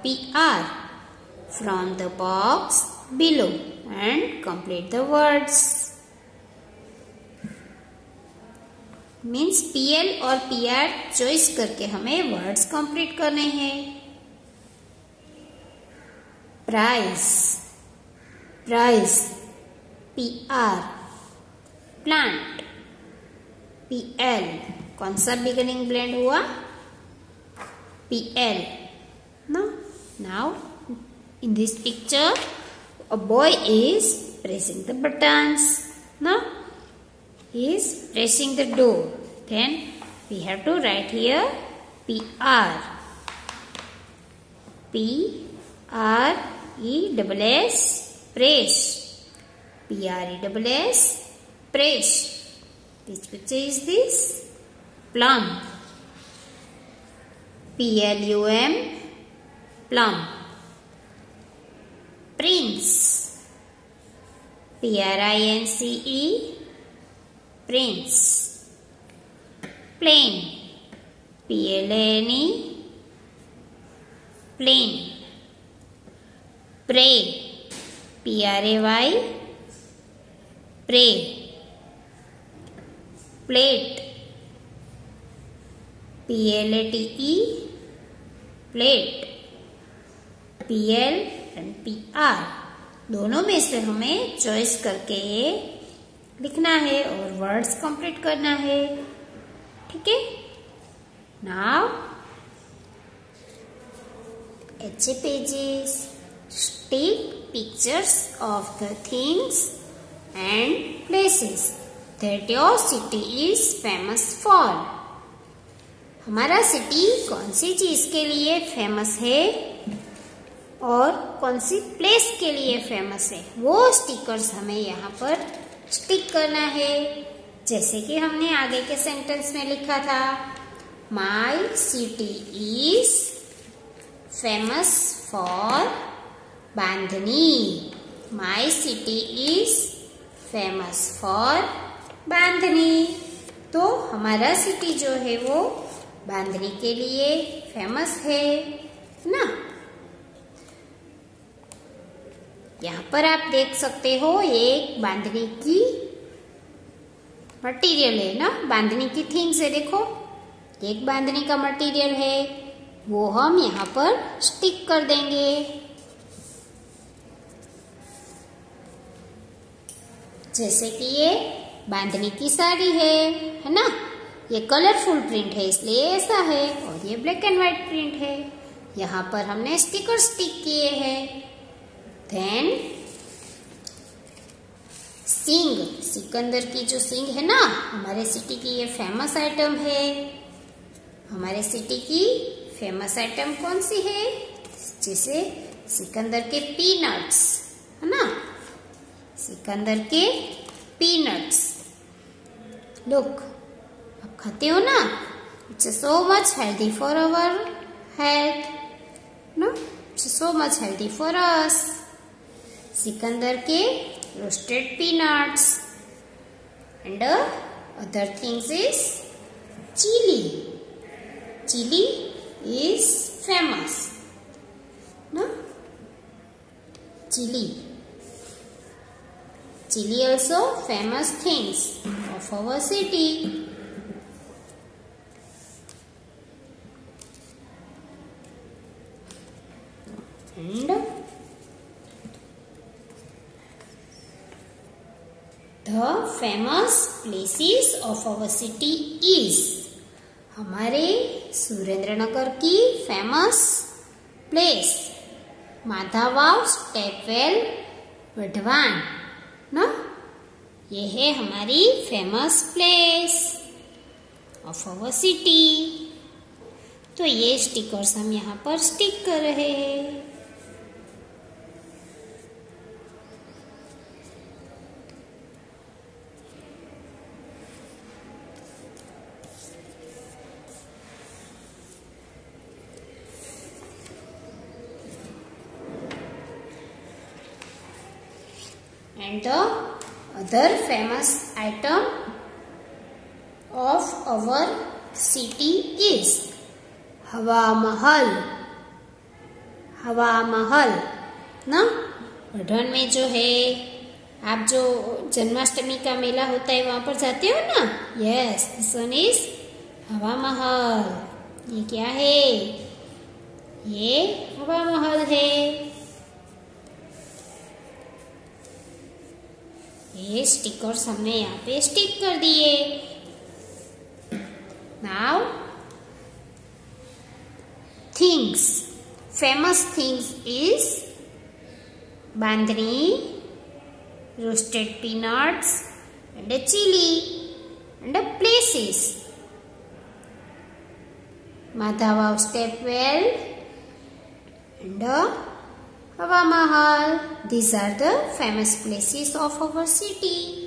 PR from the box below and complete the words. Means PL और PR choice करके हमें words complete करने हैं. Price, price PR, plant PL. कौन सा बिगिनिंग ब्लेंड हुआ? PL. No? Now in this picture a boy is pressing the buttons. No? He is pressing the door. Then we have to write here PR. PRESS, press. PRESS, press. Which picture is this? Plum. PLUM, plum. Prince. PRINCE, prince. Plane. PLANE, plane. Pray. PRAY, pray. Plate. PLATE, plate. PL and PR दोनों में से हमें choice करके ये लिखना है और words complete करना है. ठीक है. नाउ अच्छे pages. Take pictures of the things and places that your city is famous for. हमारा सिटी कौन सी चीज के लिए फेमस है और कौन सी प्लेस के लिए फेमस है, वो स्टिकर्स हमें यहाँ पर स्टिक करना है. जैसे कि हमने आगे के सेंटेंस में लिखा था, my city is famous for bandhani. My city is famous for bandhani. तो हमारा सिटी जो है वो बांधनी के लिए फेमस है ना. यहाँ पर आप देख सकते हो एक बांधनी की मटेरियल है ना, बांधनी की थिंग्स है. देखो एक बांधनी का मटेरियल है, वो हम यहाँ पर स्टिक कर देंगे. जैसे कि ये बांधनी की साड़ी है ना. ये कलरफुल प्रिंट है इसलिए ऐसा है, और ये ब्लैक एंड व्हाइट प्रिंट है. यहाँ पर हमने स्टिकर स्टिक किए हैं. देन सिंग, सिकंदर की जो सिंग है ना, हमारे सिटी की ये फेमस आइटम है. हमारे सिटी की फेमस आइटम कौन सी है? जैसे सिकंदर के पीनट्स है ना, सिकंदर के पीनट्स. लुक, आप खाते हो ना. It's so much healthy for our health. No, it's so much healthy for us. Sikandar के roasted peanuts. And other things is chili. Chili is famous. No, chili. Chili also famous things of our city. And the famous places of our city is, हमारे सुरेंद्रनगर की famous place Madhavav, stepwell, Wadhwan ना, ये है हमारी famous place of our city. तो ये stickers हम यहाँ पर स्टिक कर रहे हैं. And the other famous item of our city is हवा महल. हवा महल ना। पढ़न में जो है, आप जो जन्माष्टमी का मेला होता है वहां पर जाते हो ना। यस, दिस वन इज हवा महल। ये क्या है? ये हवा महल है। ये स्टिकर्स हमने यहाँ पे स्टिक कर दिए। Now things, famous things is bandhani, roasted peanuts, and a chili, and a places. Madhava Stepwell and a Hava Mahal. These are the famous places of our city.